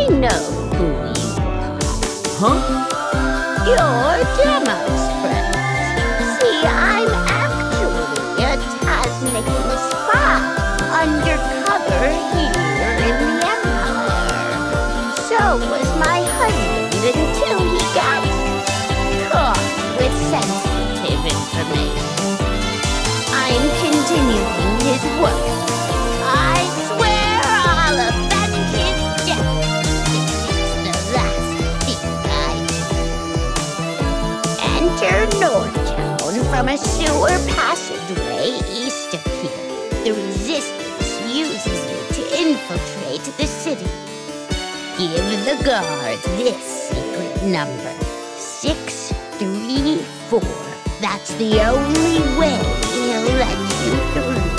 know who you are. Huh? You're Demo's friend. See, I'm actually a Tasnican spy undercover here in the Empire. So was my husband until he got caught with sensitive information. I'm continuing his work. I swear I'll avenge his death. It's the last thing I do. Enter Northtown from a sewer passageway east of here. The Resistance uses it to infiltrate the city. Give the guards this secret number, 634. That's the only way he'll let you through.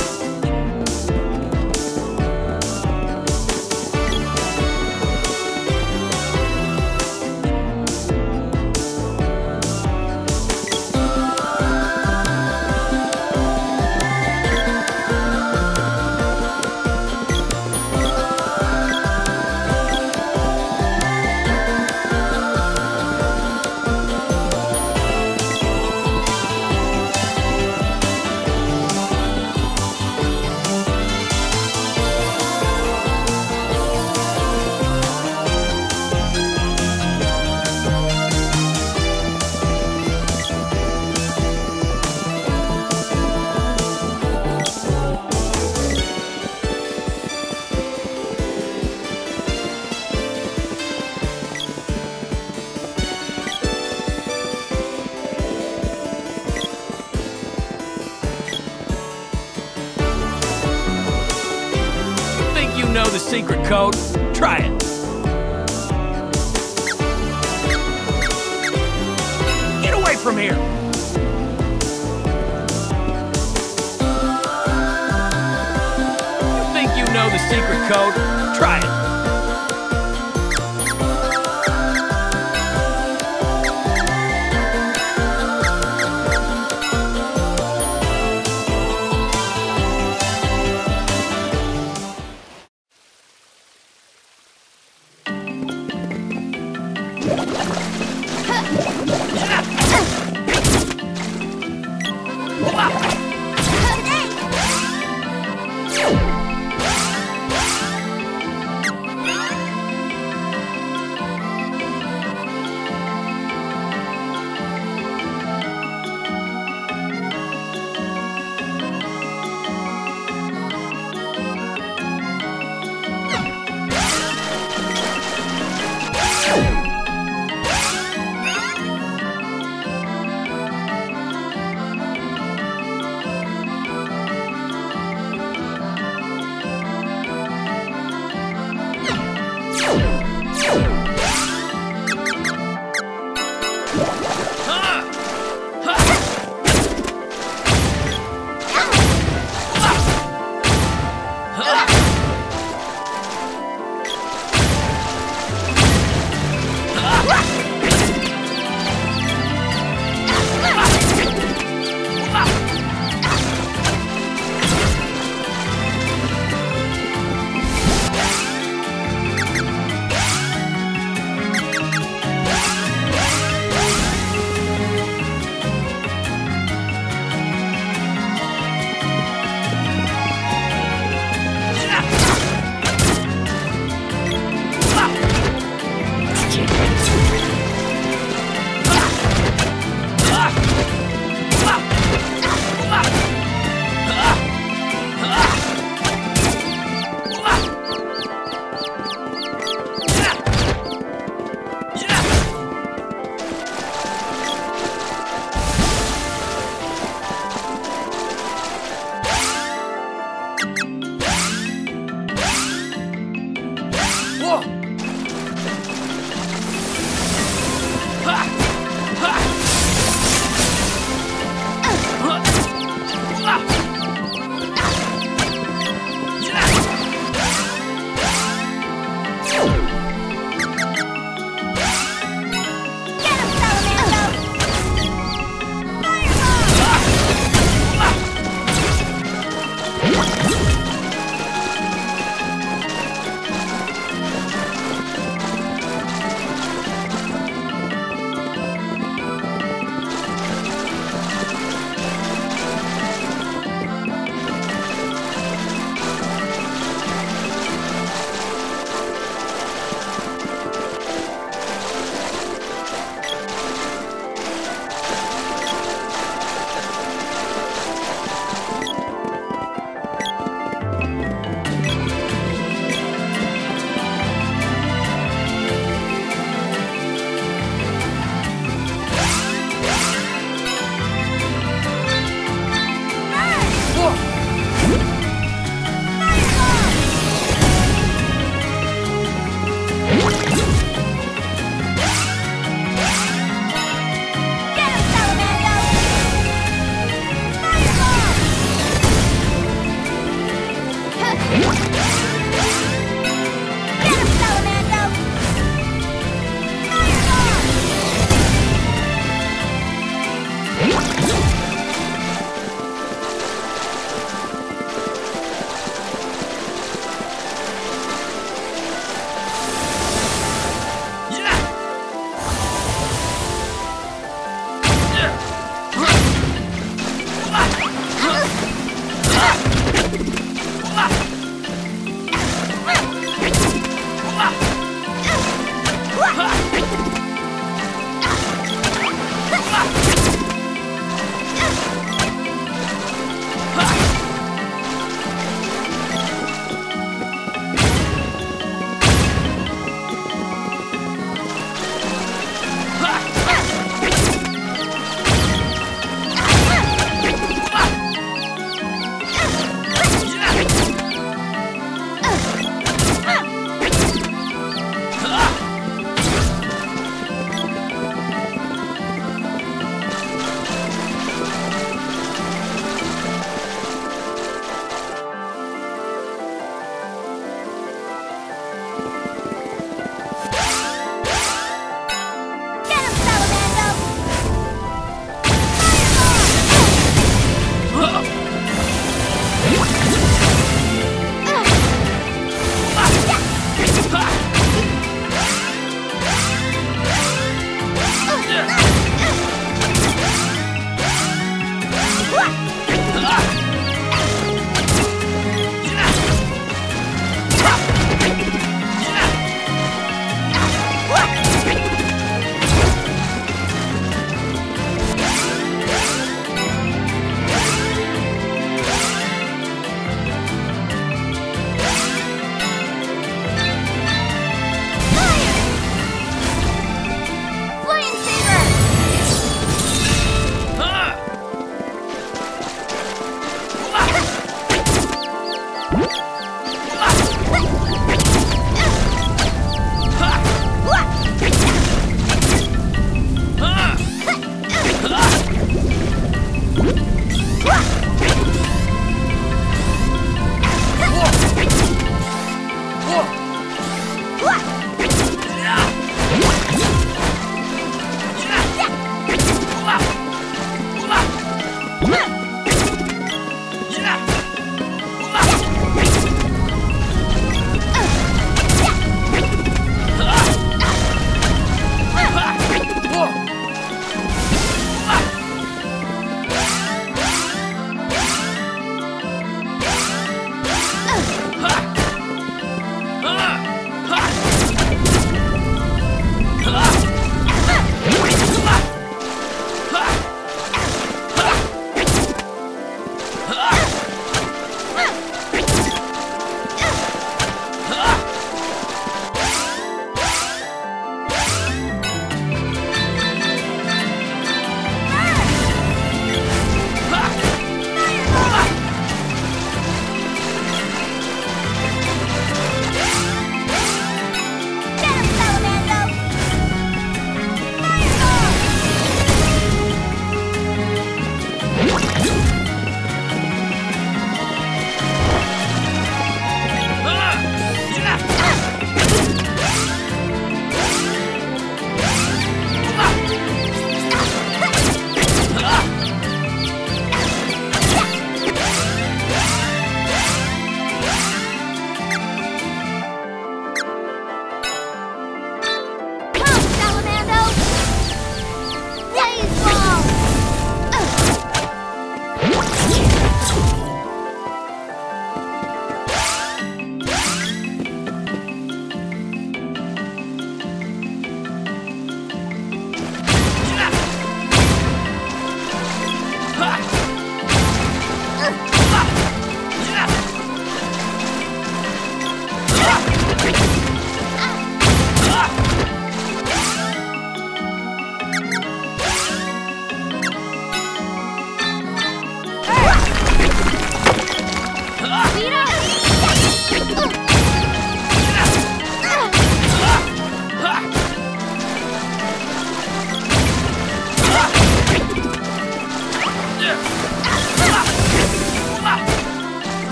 Know the secret code? Try it. Get away from here! You think you know the secret code? Try it.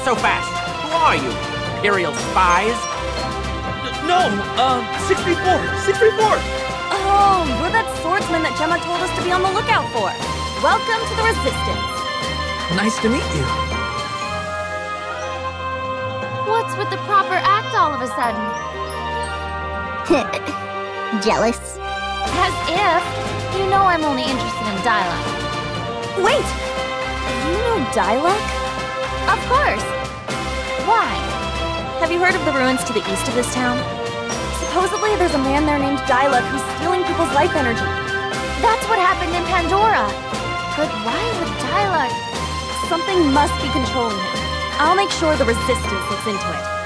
so fast? Who are you? Imperial spies? No, 634! 634! Oh, you're that swordsman that Gemma told us to be on the lookout for. Welcome to the Resistance. Nice to meet you. What's with the proper act all of a sudden? Jealous? As if. You know I'm only interested in dialogue. Wait! You know Dialog? Of course. Why? Have you heard of the ruins to the east of this town? Supposedly there's a man there named Dialog who's stealing people's life energy. That's what happened in Pandora. But why would dialogue? Something must be controlling him. I'll make sure the Resistance looks into it.